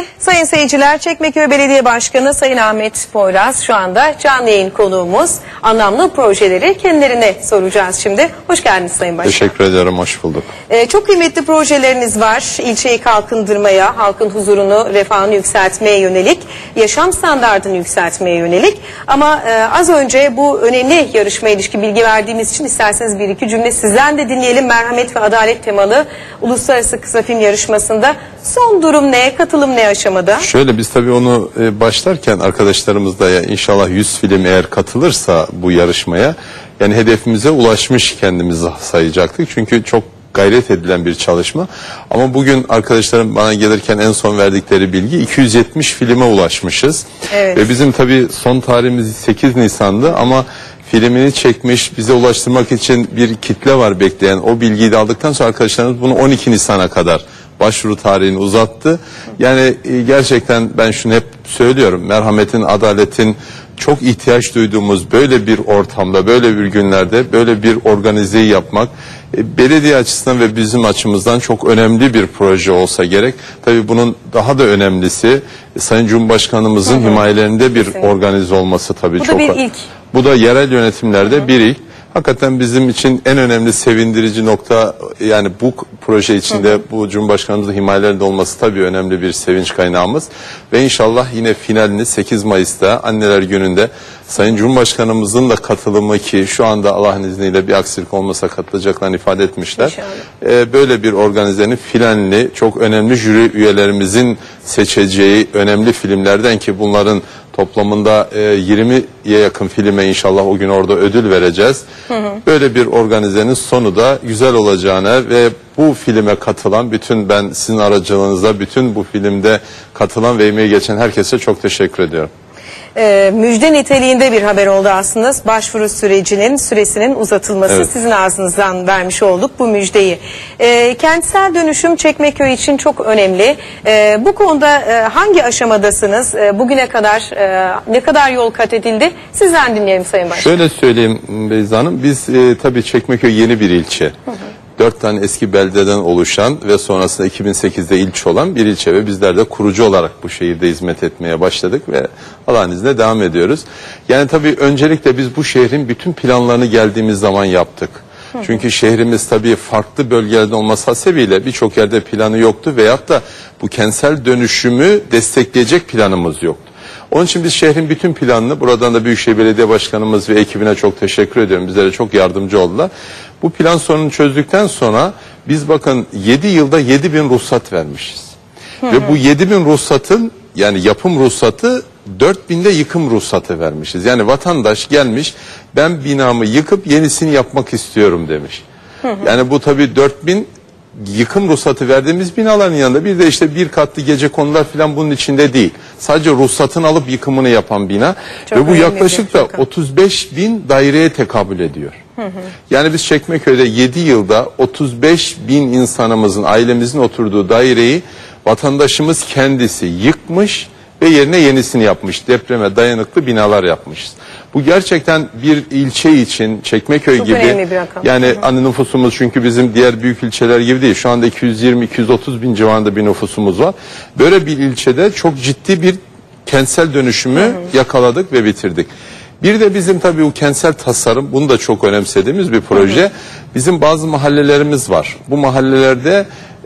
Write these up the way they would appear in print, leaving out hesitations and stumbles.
Ve sayın seyirciler, Çekmeköy Belediye Başkanı Sayın Ahmet Poyraz şu anda canlı yayın konuğumuz. Anlamlı projeleri kendilerine soracağız şimdi. Hoş geldiniz Sayın Başkan. Teşekkür ederim, hoş bulduk. Çok kıymetli projeleriniz var. İlçeyi kalkındırmaya, halkın huzurunu, refahını yükseltmeye yönelik, yaşam standartını yükseltmeye yönelik. Ama az önce bu önemli yarışmaya ilişkin bilgi verdiğimiz için isterseniz bir iki cümle sizden de dinleyelim. Merhamet ve adalet temalı uluslararası kısa film yarışmasında son durum ne, katılım ne aşamada? Şöyle, biz tabii onu başlarken arkadaşlarımız da inşallah 100 film eğer katılırsa bu yarışmaya, yani hedefimize ulaşmış kendimizi sayacaktık. Çünkü çok gayret edilen bir çalışma. Ama bugün arkadaşlarım bana gelirken en son verdikleri bilgi 270 filme ulaşmışız. Evet. Ve bizim tabii son tarihimiz 8 Nisan'dı ama filmini çekmiş, bize ulaştırmak için bir kitle var bekleyen. O bilgiyi de aldıktan sonra arkadaşlarımız bunu 12 Nisan'a kadar başvuru tarihini uzattı. Yani gerçekten ben şunu hep söylüyorum. Merhametin, adaletin çok ihtiyaç duyduğumuz böyle bir ortamda, böyle bir günlerde böyle bir organizeyi yapmak belediye açısından ve bizim açımızdan çok önemli bir proje olsa gerek. Tabii bunun daha da önemlisi Sayın Cumhurbaşkanımızın himayelerinde bir organize olması tabii Bu çok. Bu da bir ilk. Bu da yerel yönetimlerde bir ilk. Hakikaten bizim için en önemli sevindirici nokta, yani bu proje içinde bu Cumhurbaşkanımızın himayelerinde olması tabii önemli bir sevinç kaynağımız. Ve inşallah yine finalini 8 Mayıs'ta Anneler Günü'nde Sayın Cumhurbaşkanımızın da katılımı, ki şu anda Allah'ın izniyle bir aksilik olmasa katılacaklarını ifade etmişler. Böyle bir organizenin finalini çok önemli jüri üyelerimizin seçeceği önemli filmlerden, ki bunların toplamında 20'ye yakın filme inşallah o gün orada ödül vereceğiz. Böyle bir organizenin sonu da güzel olacağına ve bu filme katılan bütün, ben sizin aracılığınızda bütün bu filmde katılan ve emeği geçen herkese çok teşekkür ediyorum. Müjde niteliğinde bir haber oldu aslında. Başvuru süresinin uzatılması, evet. Sizin ağzınızdan vermiş olduk bu müjdeyi. Kentsel dönüşüm Çekmeköy için çok önemli. Bu konuda hangi aşamadasınız? Bugüne kadar ne kadar yol kat edildi? Sizden dinleyelim Sayın Başkan. Şöyle söyleyeyim Beyza Hanım, biz tabii Çekmeköy yeni bir ilçe. 4 tane eski beldeden oluşan ve sonrasında 2008'de ilçe olan bir ilçe ve bizler de kurucu olarak bu şehirde hizmet etmeye başladık ve Allah'ın izniyle devam ediyoruz. Yani tabii öncelikle biz bu şehrin bütün planlarını geldiğimiz zaman yaptık. Çünkü şehrimiz tabii farklı bölgelerde olması hasebiyle birçok yerde planı yoktu veyahut da bu kentsel dönüşümü destekleyecek planımız yoktu. Onun için biz şehrin bütün planını, buradan da Büyükşehir Belediye Başkanımız ve ekibine çok teşekkür ediyorum. Bizlere çok yardımcı oldular. Bu plan sorununu çözdükten sonra biz bakın 7 yılda 7.000 ruhsat vermişiz. Ve bu 7.000 ruhsatın, yani yapım ruhsatı, 4.000'de yıkım ruhsatı vermişiz. Yani vatandaş gelmiş, ben binamı yıkıp yenisini yapmak istiyorum demiş. Yani bu tabii 4.000 yıkım ruhsatı verdiğimiz binaların yanında bir de işte bir katlı gecekondular falan bunun içinde değil. Sadece ruhsatını alıp yıkımını yapan bina. Çok ve bu yaklaşık da 35.000 daireye tekabül ediyor. Yani biz Çekmeköy'de 7 yılda 35.000 insanımızın, ailemizin oturduğu daireyi vatandaşımız kendisi yıkmış ve yerine yenisini yapmış. Depreme dayanıklı binalar yapmışız. Bu gerçekten bir ilçe için Çekmeköy çok gibi, yani hani nüfusumuz çünkü bizim diğer büyük ilçeler gibi değil. Şu anda 220-230 bin civarında bir nüfusumuz var. Böyle bir ilçede çok ciddi bir kentsel dönüşümü yakaladık ve bitirdik. Bir de bizim tabii bu kentsel tasarım, bunu da çok önemsediğimiz bir proje. Bizim bazı mahallelerimiz var. Bu mahallelerde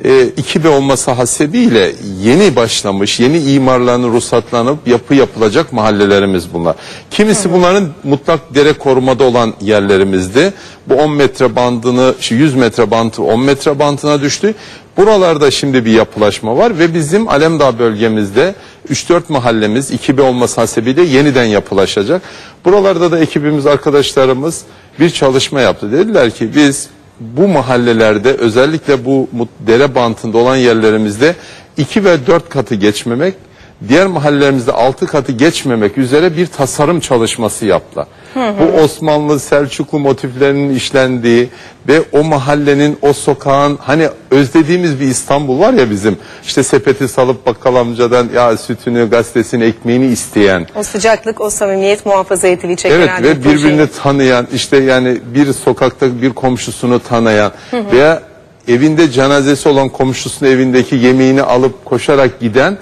2B olması hasebiyle yeni başlamış, yeni imarlarını ruhsatlanıp yapı yapılacak mahallelerimiz bunlar. Kimisi bunların mutlak dere korumada olan yerlerimizdi. Bu 10 metre bandını, 100 metre bandı 10 metre bandına düştü. Buralarda şimdi bir yapılaşma var ve bizim Alemdağ bölgemizde 3-4 mahallemiz 2B olması hasebiyle yeniden yapılaşacak. Buralarda da ekibimiz, arkadaşlarımız bir çalışma yaptı. Dediler ki biz bu mahallelerde, özellikle bu dere bantında olan yerlerimizde 2 ve 4 katı geçmemek, diğer mahallelerimizde 6 katı geçmemek üzere bir tasarım çalışması yaptılar. Bu Osmanlı, Selçuklu motiflerinin işlendiği ve o mahallenin, o sokağın, hani özlediğimiz bir İstanbul var ya bizim, işte sepeti salıp bakkal amcadan ya sütünü, gazetesini, ekmeğini isteyen. O sıcaklık, o samimiyet muhafaza edilecek. Evet ve birbirini tanıyan, işte yani bir sokakta bir komşusunu tanıyan veya evinde cenazesi olan komşusunun evindeki yemeğini alıp koşarak giden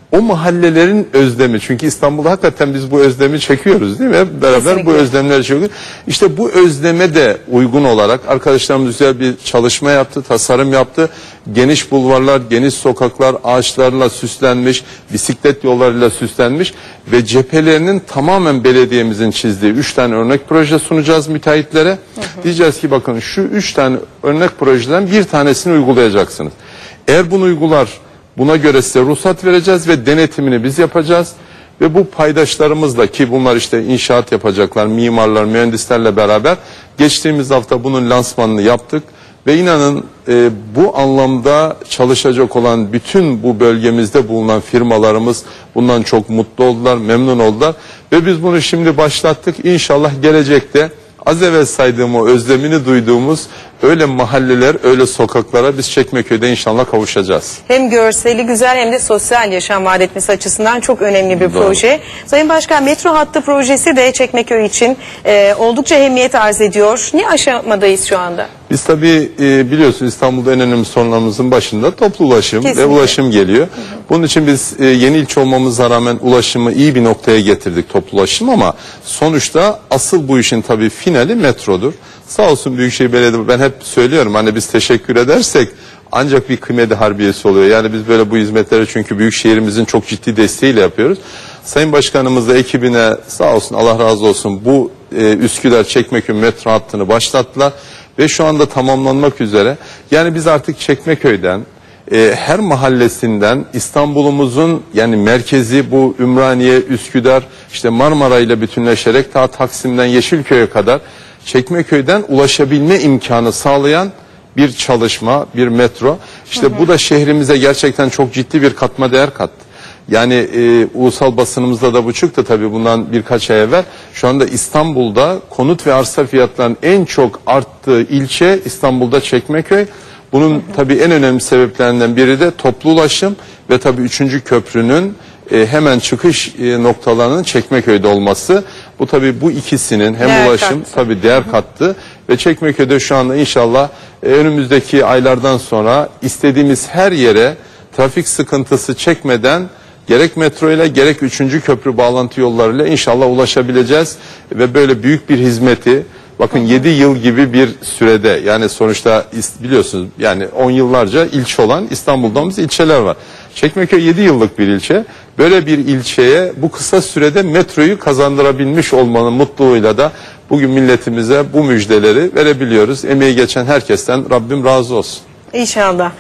o mahallelerin özlemi, çünkü İstanbul'da hakikaten biz bu özlemi çekiyoruz değil mi? Hep beraber Kesinlikle. bu özlemleri çekiyoruz. İşte bu özleme de uygun olarak arkadaşlarımız güzel bir çalışma yaptı, tasarım yaptı. Geniş bulvarlar, geniş sokaklar ağaçlarla süslenmiş, bisiklet yollarıyla süslenmiş ve cephelerinin tamamen belediyemizin çizdiği 3 tane örnek proje sunacağız müteahhitlere. Diyeceğiz ki bakın şu 3 tane örnek projeden bir tanesini uygulayacaksınız. Eğer bunu uygular, buna göre size ruhsat vereceğiz ve denetimini biz yapacağız. Ve bu paydaşlarımızla, ki bunlar işte inşaat yapacaklar, mimarlar, mühendislerle beraber geçtiğimiz hafta bunun lansmanını yaptık. Ve inanın bu anlamda çalışacak olan bütün bu bölgemizde bulunan firmalarımız bundan çok mutlu oldular, memnun oldular. Ve biz bunu şimdi başlattık. İnşallah gelecekte az evvel saydığım o özlemini duyduğumuz öyle mahalleler, öyle sokaklara biz Çekmeköy'de inşallah kavuşacağız. Hem görseli güzel hem de sosyal yaşam vaat etmesi açısından çok önemli bir Doğru. proje. Sayın Başkan, metro hattı projesi de Çekmeköy için oldukça ehemmiyet arz ediyor. Ne aşamadayız şu anda? Biz tabii biliyorsunuz İstanbul'da en önemli sorunlarımızın başında toplu ulaşım Kesinlikle. ve ulaşım geliyor. Bunun için biz yeni ilçe olmamıza rağmen ulaşımı iyi bir noktaya getirdik, toplu ulaşım, ama sonuçta asıl bu işin tabii finali metrodur. Sağ olsun Büyükşehir Belediye, ben hep söylüyorum hani biz teşekkür edersek ancak bir kıymeti harbiyesi oluyor. Yani biz böyle bu hizmetleri çünkü Büyükşehirimizin çok ciddi desteğiyle yapıyoruz. Sayın Başkanımız da ekibine sağ olsun, Allah razı olsun, bu Üsküdar Çekmeköy metro hattını başlattılar ve şu anda tamamlanmak üzere. Yani biz artık Çekmeköy'den her mahallesinden İstanbul'umuzun yani merkezi bu Ümraniye, Üsküdar, işte Marmara ile bütünleşerek ta Taksim'den Yeşilköy'e kadar Çekmeköy'den ulaşabilme imkanı sağlayan bir çalışma, bir metro. İşte bu da şehrimize gerçekten çok ciddi bir katma değer kattı. Yani ulusal basınımızda da bu çıktı tabii bundan birkaç ay evvel. Şu anda İstanbul'da konut ve arsa fiyatlarının en çok arttığı ilçe İstanbul'da Çekmeköy. Bunun tabii en önemli sebeplerinden biri de toplu ulaşım ve tabii 3. köprünün hemen çıkış noktalarının Çekmeköy'de olması. Bu tabii bu ikisinin hem değer ulaşım kattı. tabii değer kattı ve Çekmeköy'de şu anda inşallah önümüzdeki aylardan sonra istediğimiz her yere trafik sıkıntısı çekmeden gerek metro ile gerek 3. köprü bağlantı yollarıyla inşallah ulaşabileceğiz ve böyle büyük bir hizmeti, bakın 7 yıl gibi bir sürede, yani sonuçta biliyorsunuz yani 10 yıllarca ilçe olan İstanbul'da ilçeler var. Çekmeköy 7 yıllık bir ilçe. Böyle bir ilçeye bu kısa sürede metroyu kazandırabilmiş olmanın mutluluğuyla da bugün milletimize bu müjdeleri verebiliyoruz. Emeği geçen herkesten Rabbim razı olsun. İnşallah.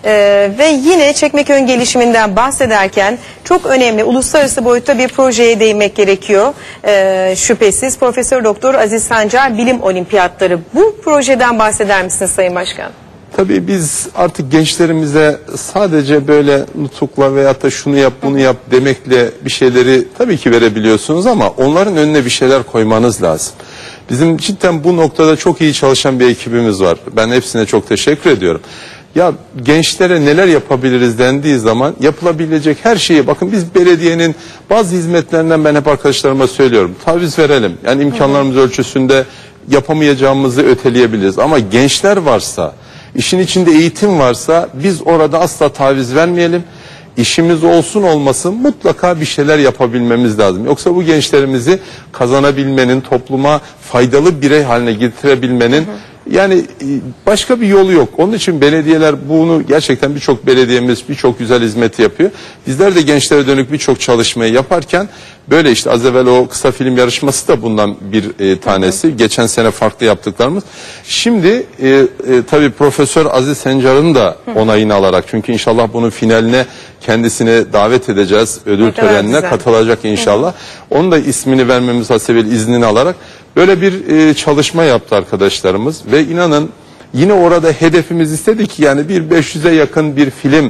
Ve yine Çekmeköy'ün gelişiminden bahsederken çok önemli uluslararası boyutta bir projeye değinmek gerekiyor. Şüphesiz Profesör Doktor Aziz Sancar Bilim Olimpiyatları. Bu projeden bahseder misiniz Sayın Başkan? Tabii biz artık gençlerimize sadece böyle nutukla veyahut da şunu yap bunu yap demekle bir şeyleri tabii ki verebiliyorsunuz ama onların önüne bir şeyler koymanız lazım. Bizim cidden bu noktada çok iyi çalışan bir ekibimiz var. Ben hepsine çok teşekkür ediyorum. Ya gençlere neler yapabiliriz dendiği zaman yapılabilecek her şeyi, bakın biz belediyenin bazı hizmetlerinden ben hep arkadaşlarıma söylüyorum. Taviz verelim. Yani imkanlarımız ölçüsünde yapamayacağımızı öteleyebiliriz. Ama gençler varsa, işin içinde eğitim varsa biz orada asla taviz vermeyelim. İşimiz olsun olmasın mutlaka bir şeyler yapabilmemiz lazım. Yoksa bu gençlerimizi kazanabilmenin, topluma faydalı birey haline getirebilmenin yani başka bir yolu yok. Onun için belediyeler bunu gerçekten, birçok belediyemiz birçok güzel hizmeti yapıyor. Bizler de gençlere dönük birçok çalışmayı yaparken böyle işte az evvel o kısa film yarışması da bundan bir tanesi. Geçen sene farklı yaptıklarımız. Şimdi tabii Profesör Aziz Sancar'ın da onayını alarak, çünkü inşallah bunun finaline kendisini davet edeceğiz. Ödül törenine katılacak inşallah. Onun da ismini vermemiz hasebiyle iznini alarak böyle bir çalışma yaptı arkadaşlarımız ve inanın yine orada hedefimiz istedik yani bir 500'e yakın bir film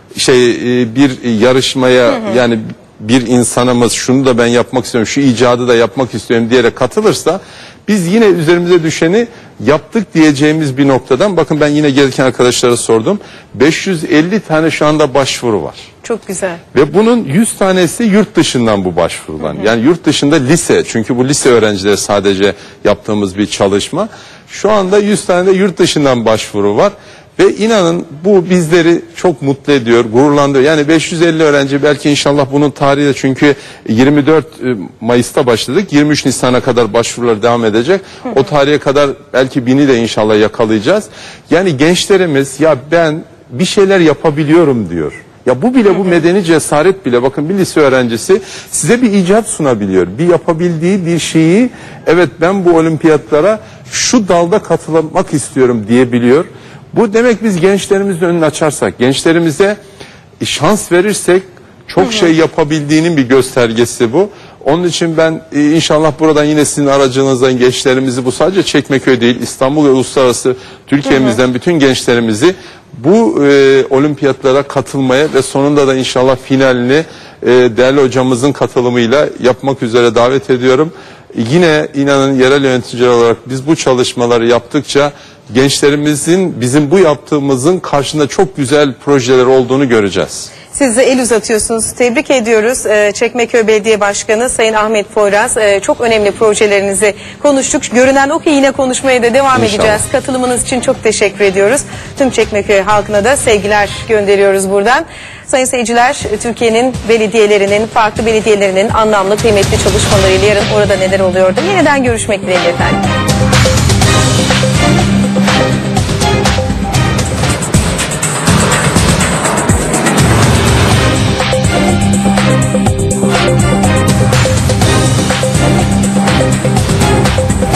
bir yarışmaya yani bir insanımız şunu da ben yapmak istiyorum, şu icadı da yapmak istiyorum diyerek katılırsa biz yine üzerimize düşeni yaptık diyeceğimiz bir noktadan, bakın ben yine gelirken arkadaşlara sordum, 550 tane şu anda başvuru var. Çok güzel. Ve bunun 100 tanesi yurt dışından bu başvurulan. Yani yurt dışında lise, çünkü bu lise öğrencileri sadece yaptığımız bir çalışma. Şu anda 100 tane de yurt dışından başvuru var. Ve inanın bu bizleri çok mutlu ediyor, gururlandırıyor. Yani 550 öğrenci belki inşallah bunun tarihi de, çünkü 24 Mayıs'ta başladık. 23 Nisan'a kadar başvurular devam edecek. O tarihe kadar belki 1000'i de inşallah yakalayacağız. Yani gençlerimiz ya ben bir şeyler yapabiliyorum diyor. Ya bu bile, bu medeni cesaret bile, bakın bir lise öğrencisi size bir icat sunabiliyor. Bir yapabildiği bir şeyi, evet ben bu olimpiyatlara şu dalda katılmak istiyorum diyebiliyor. Bu demek biz gençlerimizin önünü açarsak, gençlerimize şans verirsek çok şey yapabildiğinin bir göstergesi bu. Onun için ben inşallah buradan yine sizin aracınızdan gençlerimizi, bu sadece Çekmeköy değil, İstanbul ve uluslararası Türkiye'mizden bütün gençlerimizi bu olimpiyatlara katılmaya ve sonunda da inşallah finalini değerli hocamızın katılımıyla yapmak üzere davet ediyorum. Yine inanın yerel yöneticiler olarak biz bu çalışmaları yaptıkça gençlerimizin bizim bu yaptığımızın karşında çok güzel projeler olduğunu göreceğiz. Siz de el uzatıyorsunuz. Tebrik ediyoruz. Çekmeköy Belediye Başkanı Sayın Ahmet Poyraz. Çok önemli projelerinizi konuştuk. Görünen o ki yine konuşmaya da devam edeceğiz. Katılımınız için çok teşekkür ediyoruz. Tüm Çekmeköy halkına da sevgiler gönderiyoruz buradan. Sayın seyirciler, Türkiye'nin belediyelerinin, farklı belediyelerinin anlamlı, kıymetli çalışmalarıyla yarın orada neler oluyordu? Yeniden görüşmek dileğiyle efendim.